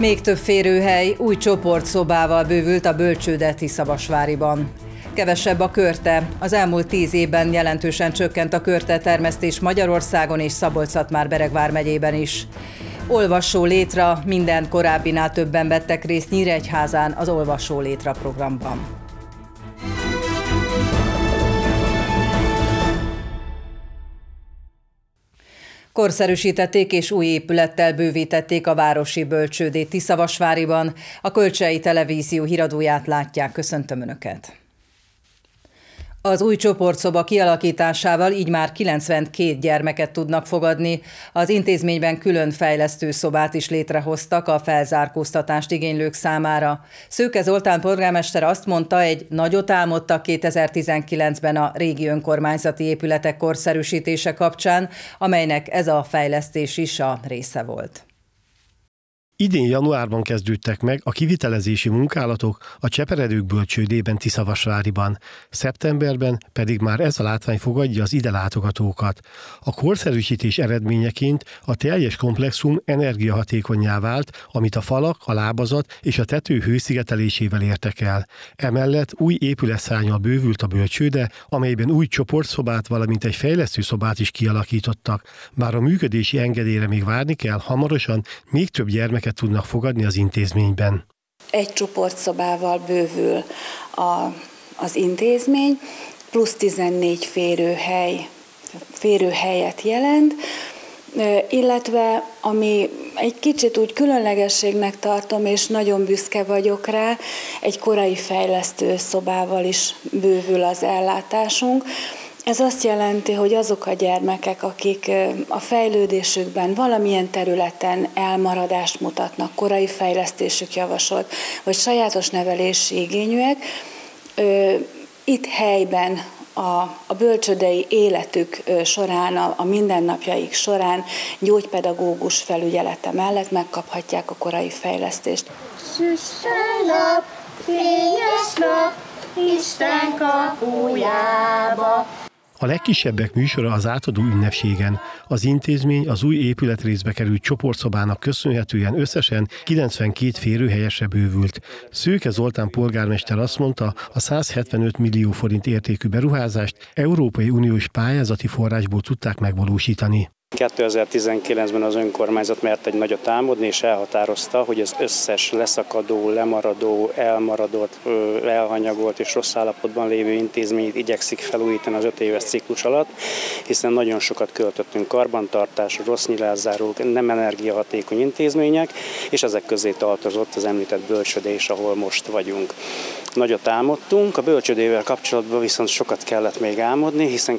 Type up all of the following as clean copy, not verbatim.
Még több férőhely új csoportszobával bővült a Bölcsőde Tiszavasváriban. Kevesebb a körte. Az elmúlt 10 évben jelentősen csökkent a körte termesztés Magyarországon és Szabolcs-Szatmár-Bereg vármegyében is. Olvasó létra, minden korábbinál többen vettek részt Nyíregyházán az Olvasó létra programban. Korszerűsítették és új épülettel bővítették a városi bölcsődét Tiszavasváriban. A Kölcsei Televízió híradóját látják. Köszöntöm Önöket! Az új csoportszoba kialakításával így már 92 gyermeket tudnak fogadni. Az intézményben külön fejlesztő szobát is létrehoztak a felzárkóztatást igénylők számára. Szőke Zoltán polgármester azt mondta, egy nagyot álmodtak 2019-ben a régi önkormányzati épületek korszerűsítése kapcsán, amelynek ez a fejlesztés is a része volt. Idén januárban kezdődtek meg a kivitelezési munkálatok a Cseperedők bölcsődében Tiszavasváriban, szeptemberben pedig már ez a látvány fogadja az ide látogatókat. A korszerűsítés eredményeként a teljes komplexum energiahatékonnyá vált, amit a falak, a lábazat és a tető hőszigetelésével értek el. Emellett új épületszárnnyal bővült a bölcsőde, amelyben új csoportszobát, valamint egy fejlesztőszobát is kialakítottak. Bár a működési engedélyre még várni kell, hamarosan még több gyermeket tudnak fogadni az intézményben. Egy csoportszobával bővül az intézmény, plusz 14 férőhelyet jelent, illetve ami egy kicsit úgy különlegességnek tartom, és nagyon büszke vagyok rá, egy korai fejlesztő szobával is bővül az ellátásunk. Ez azt jelenti, hogy azok a gyermekek, akik a fejlődésükben valamilyen területen elmaradást mutatnak, korai fejlesztésük javasolt, vagy sajátos nevelési igényűek, itt helyben a bölcsődei életük során, a mindennapjaik során gyógypedagógus felügyelete mellett megkaphatják a korai fejlesztést. Süsse nap, fényes nap, Isten kapujába. A legkisebbek műsora az átadó ünnepségen. Az intézmény az új épületrészbe került csoportszobának köszönhetően összesen 92 férőhelyesre bővült. Szőke Zoltán polgármester azt mondta, a 175 millió forint értékű beruházást Európai Uniós pályázati forrásból tudták megvalósítani. 2019-ben az önkormányzat mert egy nagyot álmodni, és elhatározta, hogy az összes leszakadó, lemaradó, elmaradott, elhanyagolt és rossz állapotban lévő intézményt igyekszik felújítani az 5 éves ciklus alatt, hiszen nagyon sokat költöttünk karbantartásra, rossz nyilászárók, nem energiahatékony intézmények, és ezek közé tartozott az említett bölcsőde is, ahol most vagyunk. Nagyot álmodtunk, a bölcsődével kapcsolatban viszont sokat kellett még álmodni, hiszen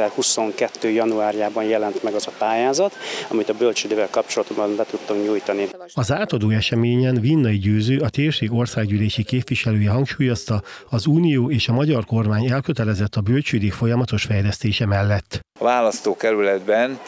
2022. januárjában jelent meg az a pályázat, amit a bölcsődével kapcsolatban be tudtunk nyújtani. Az átadó eseményen Vinnai Győző, a térség országgyűlési képviselője hangsúlyozta, az Unió és a magyar kormány elkötelezett a bölcsődék folyamatos fejlesztése mellett. A választókerületben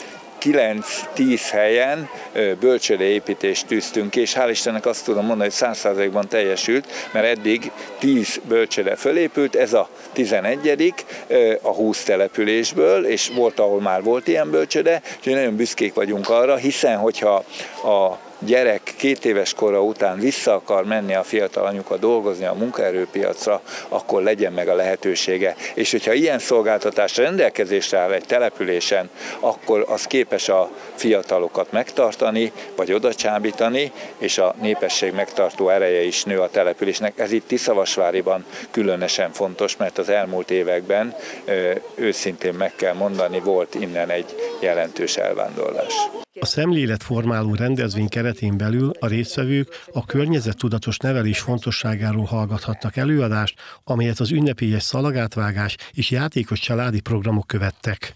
9-10 helyen bölcsődeépítést tűztünk ki, és hál' Istennek azt tudom mondani, hogy 100%-ban teljesült, mert eddig 10 bölcsőde fölépült, ez a 11. a 20 településből, és volt, ahol már volt ilyen bölcsőde, úgyhogy nagyon büszkék vagyunk arra, hiszen hogyha a gyerek 2 éves kora után vissza akar menni a fiatal anyuka dolgozni a munkaerőpiacra, akkor legyen meg a lehetősége. És hogyha ilyen szolgáltatás rendelkezésre áll egy településen, akkor az képes a fiatalokat megtartani, vagy odacsábítani, és a népesség megtartó ereje is nő a településnek. Ez itt Tiszavasváriban különösen fontos, mert az elmúlt években őszintén meg kell mondani, volt innen egy jelentős elvándorlás. A szemléletformáló rendezvény keretén belül a résztvevők a környezettudatos nevelés fontosságáról hallgathattak előadást, amelyet az ünnepélyes szalagátvágás és játékos családi programok követtek.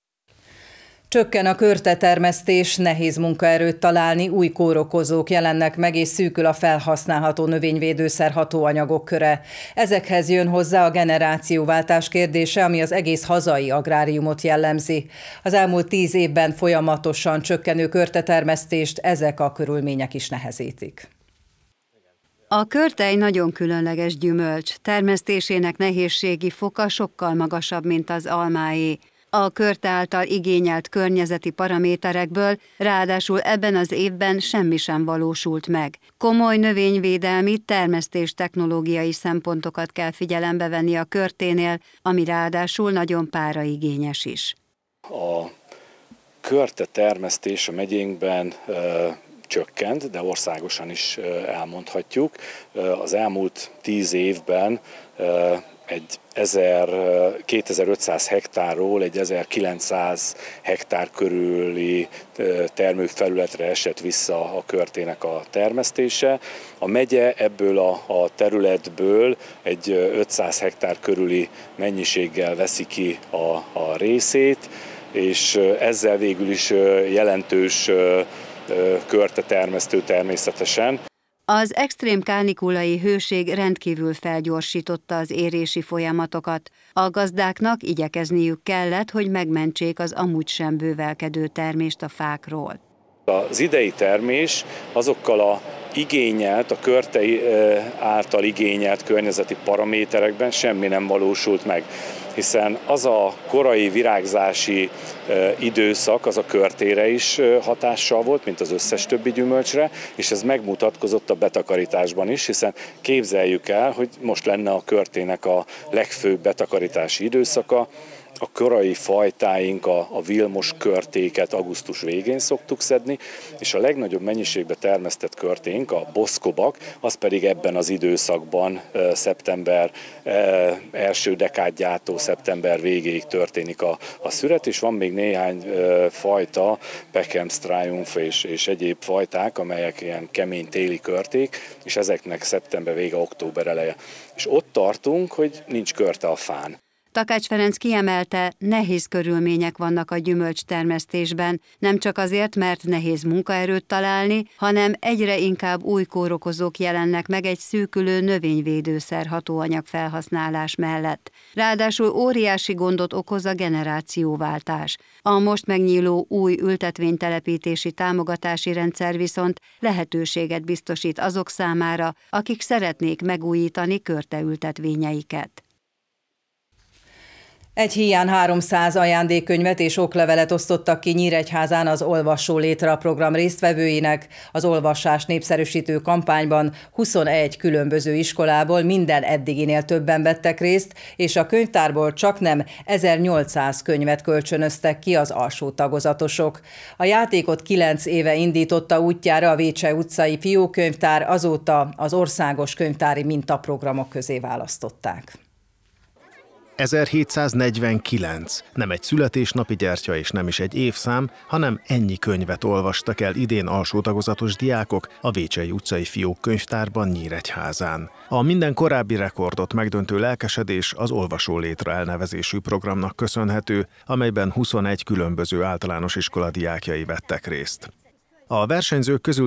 Csökken a körtetermesztés, nehéz munkaerőt találni, új kórokozók jelennek meg, és szűkül a felhasználható növényvédőszer hatóanyagok köre. Ezekhez jön hozzá a generációváltás kérdése, ami az egész hazai agráriumot jellemzi. Az elmúlt 10 évben folyamatosan csökkenő körtetermesztést ezek a körülmények is nehezítik. A körte egy nagyon különleges gyümölcs, termesztésének nehézségi foka sokkal magasabb, mint az almáé. a Körte által igényelt környezeti paraméterekből, ráadásul ebben az évben semmi sem valósult meg. Komoly növényvédelmi, termesztés technológiai szempontokat kell figyelembe venni a Körténél, ami ráadásul nagyon páraigényes is. A körte termesztés a megyénkben csökkent, de országosan is elmondhatjuk. Az elmúlt 10 évben egy 2500 hektárról egy 1900 hektár körüli termőfelületre esett vissza a körtének a termesztése. A megye ebből a területből egy 500 hektár körüli mennyiséggel veszi ki a részét, és ezzel végül is jelentős körtetermesztő természetesen. Az extrém kánikulai hőség rendkívül felgyorsította az érési folyamatokat. A gazdáknak igyekezniük kellett, hogy megmentsék az amúgy sem bővelkedő termést a fákról. Az idei termés azokkal a Körte által igényelt környezeti paraméterekben semmi nem valósult meg, hiszen az a korai virágzási időszak az a körtére is hatással volt, mint az összes többi gyümölcsre, és ez megmutatkozott a betakarításban is, hiszen képzeljük el, hogy most lenne a körtének a legfőbb betakarítási időszaka. A korai fajtáink, a Vilmos körtéket augusztus végén szoktuk szedni, és a legnagyobb mennyiségben termesztett körténk, a boszkobak, az pedig ebben az időszakban, szeptember első dekádjától szeptember végéig történik a szüret, és van még néhány fajta, Peckham's Triumph és egyéb fajták, amelyek ilyen kemény téli körték, és ezeknek szeptember vége, október eleje. És ott tartunk, hogy nincs körte a fán. Takács Ferenc kiemelte, nehéz körülmények vannak a gyümölcstermesztésben, nem csak azért, mert nehéz munkaerőt találni, hanem egyre inkább új kórokozók jelennek meg egy szűkülő növényvédőszer hatóanyag felhasználás mellett. Ráadásul óriási gondot okoz a generációváltás. A most megnyíló új ültetvénytelepítési támogatási rendszer viszont lehetőséget biztosít azok számára, akik szeretnék megújítani körteültetvényeiket. Egy híján 300 ajándékkönyvet és oklevelet osztottak ki Nyíregyházán az Olvasó Létre program résztvevőinek. Az olvasás népszerűsítő kampányban 21 különböző iskolából minden eddiginél többen vettek részt, és a könyvtárból csaknem 1800 könyvet kölcsönöztek ki az alsó tagozatosok. A játékot 9 éve indította útjára a Vécsey utcai fiókönyvtár, azóta az országos könyvtári mintaprogramok közé választották. 1749. Nem egy születésnapi gyertya és nem is egy évszám, hanem ennyi könyvet olvastak el idén alsó tagozatos diákok a Vécsey utcai fiókkönyvtárban Nyíregyházán. A minden korábbi rekordot megdöntő lelkesedés az Olvasó Létre elnevezésű programnak köszönhető, amelyben 21 különböző általános iskola diákjai vettek részt. A versenyzők közül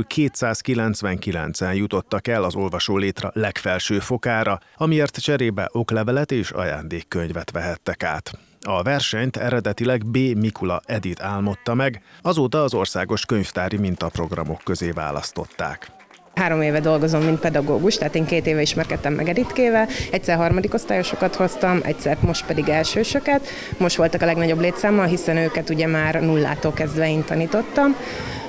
299-en jutottak el az Olvasó Létre legfelső fokára, amiért cserébe oklevelet és ajándékkönyvet vehettek át. A versenyt eredetileg B. Mikula Edit álmodta meg, azóta az országos könyvtári mintaprogramok közé választották. 3 éve dolgozom, mint pedagógus, tehát én 2 éve ismerkedtem meg Editkével, egyszer harmadikosztályosokat hoztam, egyszer most pedig elsősöket. Most voltak a legnagyobb létszámmal, hiszen őket ugye már nullától kezdve én tanítottam.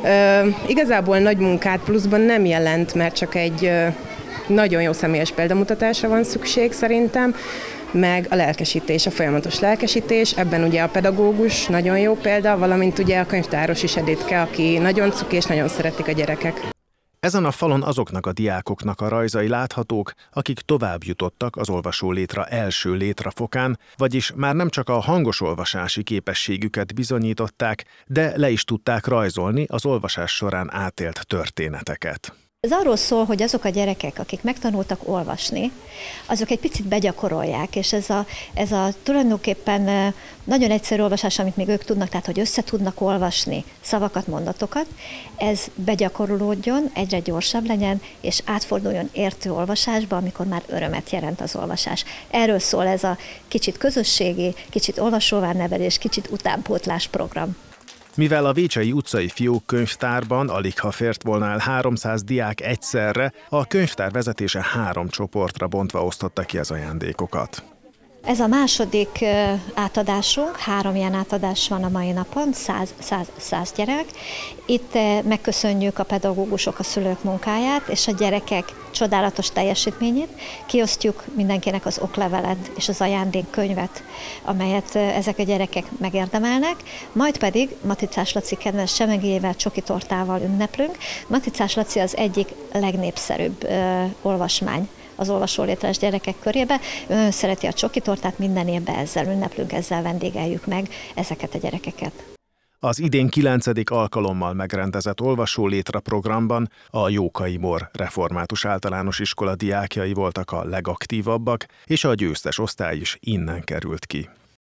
Igazából nagy munkát pluszban nem jelent, mert csak egy nagyon jó személyes példamutatásra van szükség szerintem, meg a lelkesítés, a folyamatos lelkesítés, ebben ugye a pedagógus nagyon jó példa, valamint ugye a könyvtáros is Editke, aki nagyon cuki és nagyon szeretik a gyerekek. Ezen a falon azoknak a diákoknak a rajzai láthatók, akik tovább jutottak az Olvasó Létre első létrafokán, vagyis már nem csak a hangos olvasási képességüket bizonyították, de le is tudták rajzolni az olvasás során átélt történeteket. Ez arról szól, hogy azok a gyerekek, akik megtanultak olvasni, azok egy picit begyakorolják, és ez a tulajdonképpen nagyon egyszerű olvasás, amit még ők tudnak, tehát hogy össze tudnak olvasni szavakat, mondatokat, ez begyakorolódjon, egyre gyorsabb legyen, és átforduljon értő olvasásba, amikor már örömet jelent az olvasás. Erről szól ez a kicsit közösségi, kicsit olvasóvá nevelés, kicsit utánpótlás program. Mivel a Vécsey utcai fiókkönyvtárban aligha fért volna el 300 diák egyszerre, a könyvtár vezetése 3 csoportra bontva osztotta ki az ajándékokat. Ez a második átadásunk, 3 ilyen átadás van a mai napon, 100 gyerek. Itt megköszönjük a pedagógusok, a szülők munkáját, és a gyerekek csodálatos teljesítményét. Kiosztjuk mindenkinek az oklevelet és az ajándékkönyvet, amelyet ezek a gyerekek megérdemelnek. Majd pedig Maticás Laci kedvenc semegéjével, csokitortával ünneplünk. Maticás Laci az egyik legnépszerűbb olvasmány az olvasólétres gyerekek körébe. Ő szereti a csokitortát, minden évben ezzel ünneplünk, ezzel vendégeljük meg ezeket a gyerekeket. Az idén 9. alkalommal megrendezett olvasólétre programban a Jókai Mor Református Általános Iskola diákjai voltak a legaktívabbak, és a győztes osztály is innen került ki.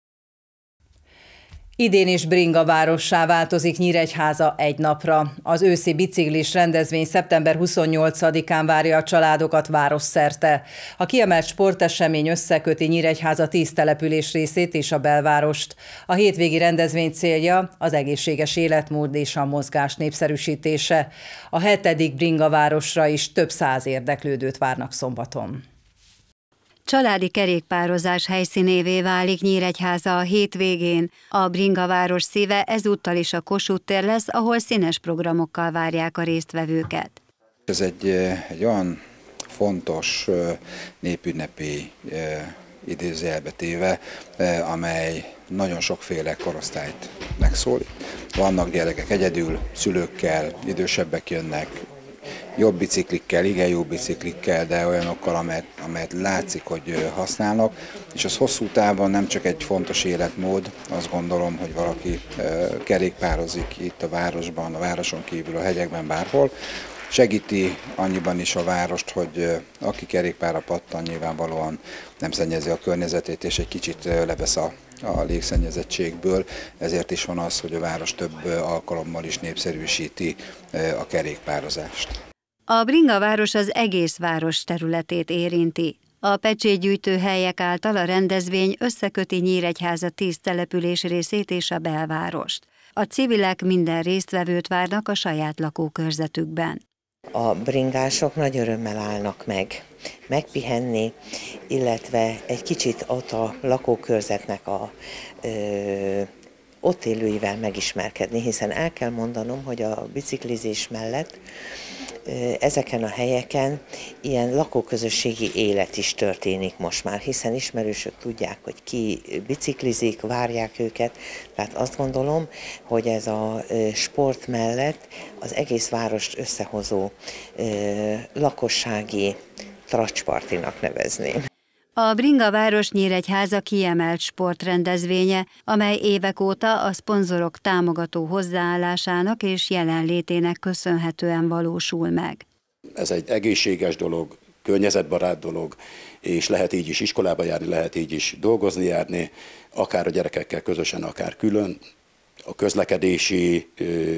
Idén is bringavárossá változik Nyíregyháza egy napra. Az őszi biciklis rendezvény szeptember 28-án várja a családokat városszerte. A kiemelt sportesemény összeköti Nyíregyháza 10 település részét és a belvárost. A hétvégi rendezvény célja az egészséges életmód és a mozgás népszerűsítése. A 7. bringavárosra is több 100 érdeklődőt várnak szombaton. Családi kerékpározás helyszínévé válik Nyíregyháza a hétvégén. A bringaváros szíve ezúttal is a Kossuth tér lesz, ahol színes programokkal várják a résztvevőket. Ez egy olyan fontos népünnepi idézőjelbe téve, amely nagyon sokféle korosztályt megszólít. Vannak gyerekek egyedül, szülőkkel, idősebbek jönnek, jobb biciklikkel, igen jó biciklikkel, de olyanokkal, amelyet látszik, hogy használnak, és az hosszú távon nem csak egy fontos életmód, azt gondolom, hogy valaki kerékpározik itt a városban, a városon kívül, a hegyekben, bárhol, segíti annyiban is a várost, hogy aki kerékpárra pattan, nyilvánvalóan nem szennyezi a környezetét, és egy kicsit levesz a légszennyezettségből, ezért is van az, hogy a város több alkalommal is népszerűsíti a kerékpározást. A bringaváros az egész város területét érinti. A pecsétgyűjtőhelyek által a rendezvény összeköti Nyíregyháza 10 település részét és a belvárost. A civilek minden résztvevőt várnak a saját lakókörzetükben. A bringások nagy örömmel állnak meg megpihenni, illetve egy kicsit ott a lakókörzetnek ott élőivel megismerkedni, hiszen el kell mondanom, hogy a biciklizés mellett ezeken a helyeken ilyen lakóközösségi élet is történik most már, hiszen ismerősök tudják, hogy ki biciklizik, várják őket, tehát azt gondolom, hogy ez a sport mellett az egész várost összehozó lakossági tracspartinak nevezném. A bringaváros Nyíregyháza kiemelt sportrendezvénye, amely évek óta a szponzorok támogató hozzáállásának és jelenlétének köszönhetően valósul meg. Ez egy egészséges dolog, környezetbarát dolog, és lehet így is iskolába járni, lehet így is dolgozni járni, akár a gyerekekkel közösen, akár külön. A közlekedési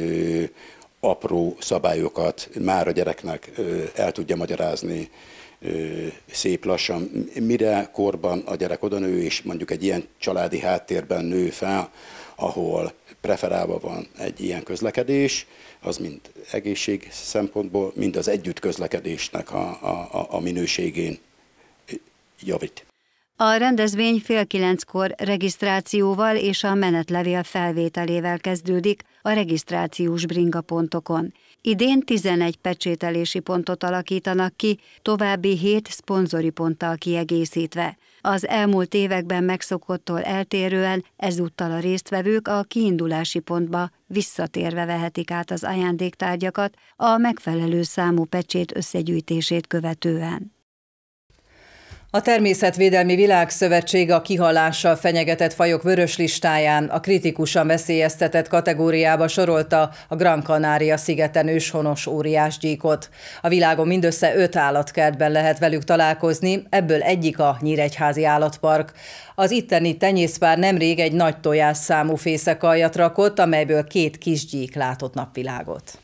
apró szabályokat már a gyereknek el tudja magyarázni, szép lassan, mire korban a gyerek oda nő, és mondjuk egy ilyen családi háttérben nő fel, ahol preferálva van egy ilyen közlekedés, az mind egészség szempontból, mind az együtt közlekedésnek a minőségén javít. A rendezvény fél 9-kor regisztrációval és a menetlevél felvételével kezdődik a regisztrációs bringapontokon. Idén 11 pecsételési pontot alakítanak ki, további 7 szponzori ponttal kiegészítve. Az elmúlt években megszokottól eltérően ezúttal a résztvevők a kiindulási pontba visszatérve vehetik át az ajándéktárgyakat a megfelelő számú pecsét összegyűjtését követően. A Természetvédelmi Világszövetség a kihalással fenyegetett fajok vörös listáján a kritikusan veszélyeztetett kategóriába sorolta a Gran Canaria szigeten őshonos óriásgyíkot. A világon mindössze 5 állatkertben lehet velük találkozni, ebből egyik a Nyíregyházi Állatpark. Az itteni tenyészpár nemrég egy nagy tojásszámú fészekalljat rakott, amelyből 2 kisgyík látott napvilágot.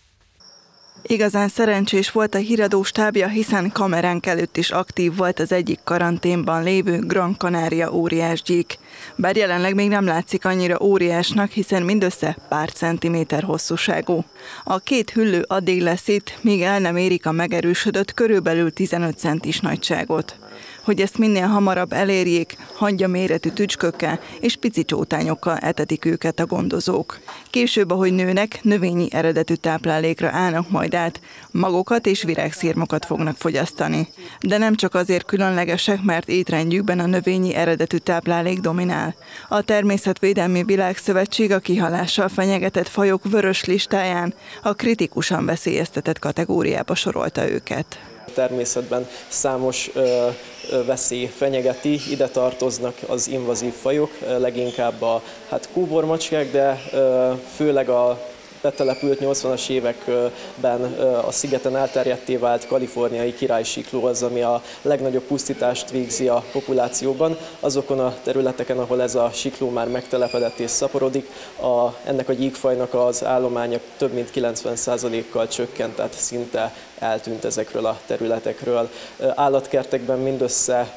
Igazán szerencsés volt a híradó stábja, hiszen kameránk előtt is aktív volt az egyik karanténban lévő Gran Canaria óriásgyík. Bár jelenleg még nem látszik annyira óriásnak, hiszen mindössze pár centiméter hosszúságú. A 2 hüllő addig lesz itt, míg el nem érik a megerősödött, körülbelül 15 centis nagyságot. Hogy ezt minél hamarabb elérjék, hangya méretű tücskökkel és pici csótányokkal etetik őket a gondozók. Később, ahogy nőnek, növényi eredetű táplálékra állnak majd át, magokat és virágszirmokat fognak fogyasztani. De nem csak azért különlegesek, mert étrendjükben a növényi eredetű táplálék dominál. A Természetvédelmi Világszövetség a kihalással fenyegetett fajok vörös listáján a kritikusan veszélyeztetett kategóriába sorolta őket. A természetben számos veszély fenyegeti, ide tartoznak az invazív fajok, leginkább a kóbormacskák, de főleg a betelepült 80-as években a szigeten elterjedtté vált kaliforniai királysikló az, ami a legnagyobb pusztítást végzi a populációban. Azokon a területeken, ahol ez a sikló már megtelepedett és szaporodik, ennek a gyíkfajnak az állománya több mint 90%-kal csökkent, tehát szinte eltűnt ezekről a területekről. Állatkertekben mindössze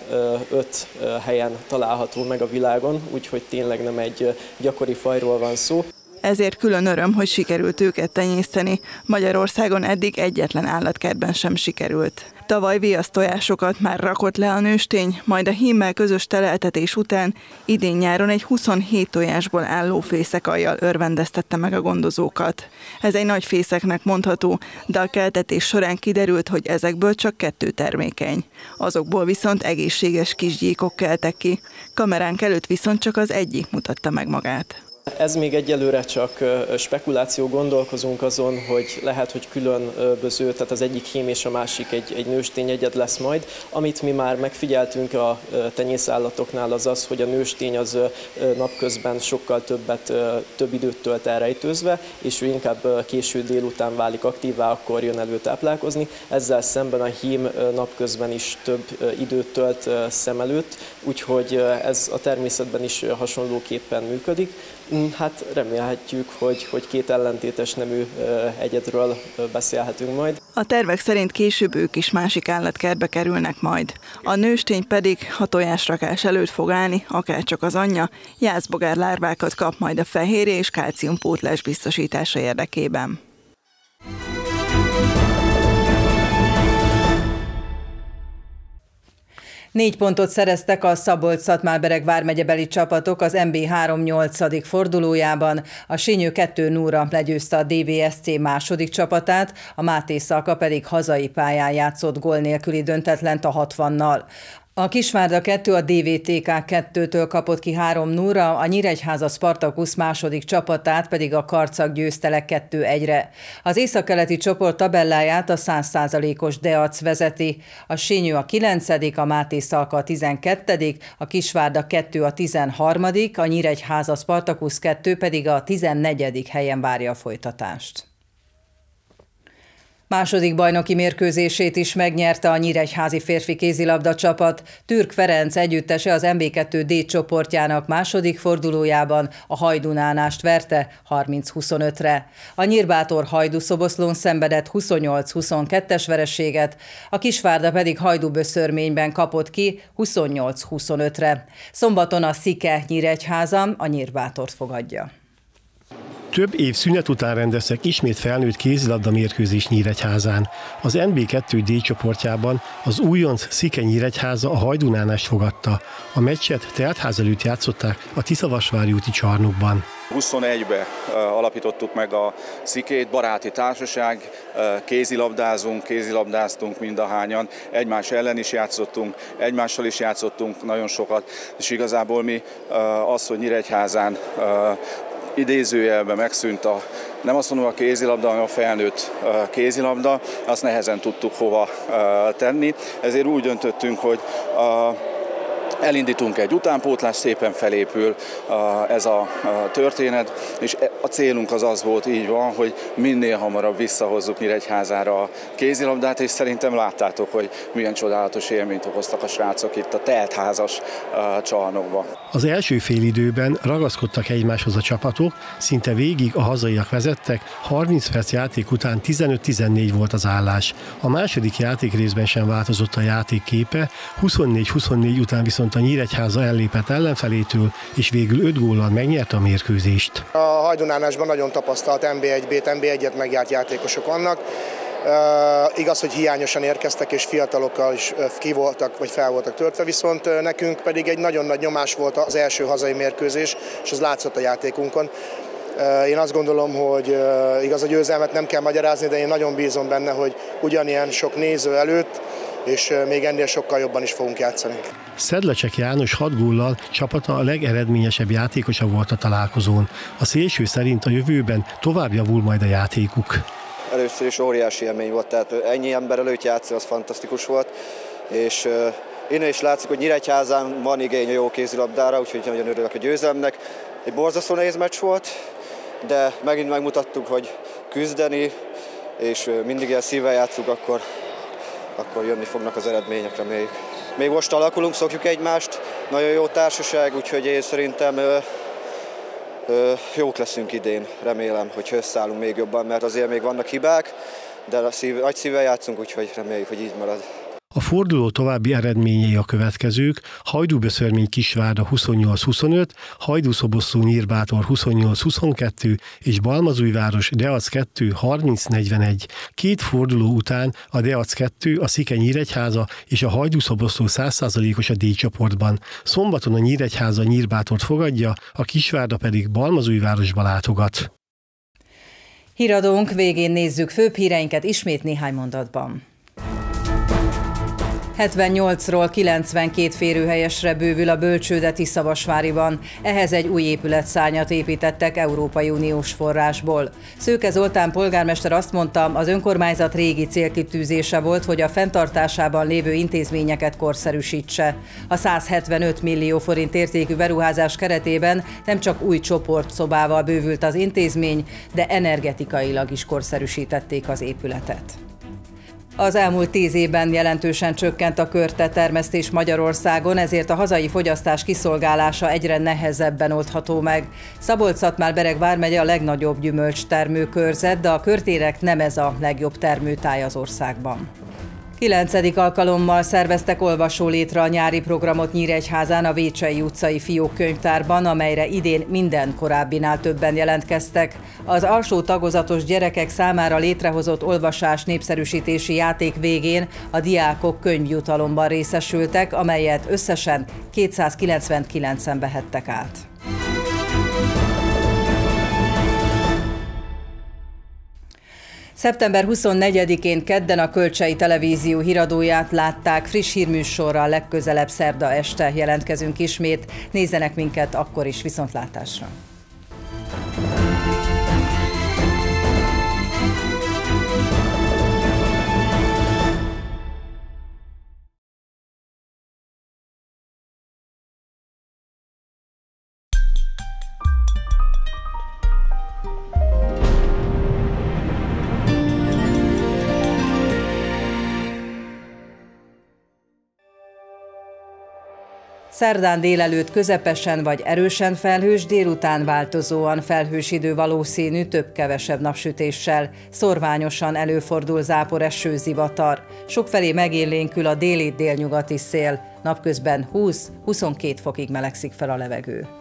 5 helyen található meg a világon, úgyhogy tényleg nem egy gyakori fajról van szó. Ezért külön öröm, hogy sikerült őket tenyészteni. Magyarországon eddig egyetlen állatkertben sem sikerült. Tavaly viasztojásokat már rakott le a nőstény, majd a hímmel közös teleltetés után idén nyáron egy 27 tojásból álló fészekajjal örvendeztette meg a gondozókat. Ez egy nagy fészeknek mondható, de a keltetés során kiderült, hogy ezekből csak 2 termékeny. Azokból viszont egészséges kisgyíkok keltek ki. Kameránk előtt viszont csak az egyik mutatta meg magát. Ez még egyelőre csak spekuláció, gondolkozunk azon, hogy lehet, hogy különböző, tehát az egyik hím és a másik egy nőstény egyed lesz majd. Amit mi már megfigyeltünk a tenyészállatoknál az az, hogy a nőstény az napközben sokkal több időt tölt elrejtőzve, és ő inkább késő délután válik aktívvá, akkor jön elő táplálkozni. Ezzel szemben a hím napközben is több időt tölt szem előtt, úgyhogy ez a természetben is hasonlóképpen működik. Hát remélhetjük, hogy 2 ellentétes nemű egyedről beszélhetünk majd. A tervek szerint később ők is másik állatkertbe kerülnek majd. A nőstény pedig, ha tojásrakás előtt fog állni, akárcsak az anyja, jászbogár lárvákat kap majd a fehérje és kálciumpótlás biztosítása érdekében. 4 pontot szereztek a Szabolcs-Szatmár-Bereg vármegyebeli csapatok az MB3 8. fordulójában. A Sinyő 2-0-ra legyőzte a DVSC második csapatát, a Máté Szalka pedig hazai pályán játszott gól nélküli döntetlent a 60-nal. A Kisvárda 2 a DVTK 2-től kapott ki 3-0-ra, a Nyíregyháza Spartakusz második csapatát pedig a Karcag győzte le 2-1-re. Az északkeleti csoport tabelláját a 100%-os Deac vezeti. A Sinyő a 9., a Máté Szalka a 12., a Kisvárda 2 a 13., a Nyíregyháza Spartakusz 2 pedig a 14. helyen várja a folytatást. Második bajnoki mérkőzését is megnyerte a nyíregyházi férfi kézilabda csapat. Türk Ferenc együttese az MB2D csoportjának második fordulójában a Hajdunánást verte 30-25-re. A Nyírbátor Hajdú-Szoboszlón szenvedett 28-22-es vereséget, a Kisvárda pedig Hajdú-Böszörményben kapott ki 28-25-re. Szombaton a Szike Nyíregyháza a Nyírbátort fogadja. Több év szünet után rendeztek ismét felnőtt kézilabda mérkőzés Nyíregyházán. Az NB2D csoportjában az újonc Szike Nyíregyháza a Hajdunánást fogadta. A meccset teltház előtt játszották a Tiszavasvári úti csarnokban. 21-be alapítottuk meg a Szikét, baráti társaság, kézilabdáztunk mindahányan, egymás ellen is játszottunk, egymással is játszottunk nagyon sokat, és igazából mi az, hogy Nyíregyházán idézőjelben megszűnt nem azt mondom a kézilabda, hanem a felnőtt kézilabda, azt nehezen tudtuk hova tenni. Ezért úgy döntöttünk, hogy elindítunk egy utánpótlás, szépen felépül ez a történet, és a célunk az volt, így van, hogy minél hamarabb visszahozzuk Nyíregyházára a kézilabdát, és szerintem láttátok, hogy milyen csodálatos élményt okoztak a srácok itt a teltházas csarnokban. Az első félidőben ragaszkodtak egymáshoz a csapatok, szinte végig a hazaiak vezettek, 30 perc játék után 15-14 volt az állás. A második játékrészben sem változott a játék képe, 24-24 után viszont a Nyíregyháza ellépett ellenfelétől, és végül 5 góllal megnyerte a mérkőzést. A Hajdunánásban nagyon tapasztalt NB1-t megjárt játékosok vannak. Igaz, hogy hiányosan érkeztek, és fiatalokkal is fel voltak töltve, viszont nekünk pedig egy nagyon nagy nyomás volt az első hazai mérkőzés, és ez látszott a játékunkon. Én azt gondolom, hogy igaz, a győzelmet nem kell magyarázni, de én nagyon bízom benne, hogy ugyanilyen sok néző előtt, és még ennél sokkal jobban is fogunk játszani. Szedlacsek János 6 góllal csapata a legeredményesebb játékosa volt a találkozón. A szélső szerint a jövőben tovább javul majd a játékuk. Először is óriási élmény volt, tehát ennyi ember előtt játszani, az fantasztikus volt, és innen is látszik, hogy Nyíregyházán van igény a jó kézilabdára, úgyhogy nagyon örülök a győzelemnek. Egy borzasztó nehéz meccs volt, de megint megmutattuk, hogy küzdeni, és mindig ilyen szívvel játszunk, akkor jönni fognak az eredmények, reméljük. Még most alakulunk, szokjuk egymást, nagyon jó társaság, úgyhogy én szerintem jók leszünk idén, remélem, hogy összeállunk még jobban, mert azért még vannak hibák, de nagy szívvel játszunk, úgyhogy reméljük, hogy így marad. A forduló további eredményei a következők: Hajdú-Beszörmény Kisvárda 28-25, Hajdú-Szoboszló Nyírbátor 28-22 és Balmazújváros Deac 2 30-41. Két forduló után a Deac 2, a Szike Nyíregyháza és a Hajdú-Szoboszló 100%-os a D-csoportban. Szombaton a Nyíregyháza Nyírbátort fogadja, a Kisvárda pedig Balmazújvárosba látogat. Híradónk végén nézzük főbb híreinket ismét néhány mondatban. 78-ról 92 férőhelyesre bővül a bölcsőde Tiszavasváriban. Ehhez egy új épületszárnyat építettek Európai Uniós forrásból. Szőke Zoltán polgármester azt mondta, az önkormányzat régi célkitűzése volt, hogy a fenntartásában lévő intézményeket korszerűsítse. A 175 millió forint értékű beruházás keretében nem csak új csoportszobával bővült az intézmény, de energetikailag is korszerűsítették az épületet. Az elmúlt 10 évben jelentősen csökkent a körtetermesztés Magyarországon, ezért a hazai fogyasztás kiszolgálása egyre nehezebben oldható meg. Szabolcs-Szatmár-Bereg vármegye a legnagyobb gyümölcstermőkörzet, de a körtérek nem ez a legjobb termőtáj az országban. 9. alkalommal szerveztek olvasólétre a nyári programot Nyíregyházán a Vécsei utcai Fiók könyvtárban, amelyre idén minden korábbinál többen jelentkeztek. Az alsó tagozatos gyerekek számára létrehozott olvasás népszerűsítési játék végén a diákok könyvjutalomban részesültek, amelyet összesen 299-en vehettek át. Szeptember 24-én kedden a Kölcsei Televízió híradóját látták, friss hírműsorral legközelebb szerda este jelentkezünk ismét. Nézzenek minket akkor is, viszontlátásra! Szerdán délelőtt közepesen vagy erősen felhős, délután változóan felhős idő valószínű, több-kevesebb napsütéssel. Szorványosan előfordul záporeső, zivatar. Sokfelé megélénkül a déli-délnyugati szél. Napközben 20-22 fokig melegszik fel a levegő.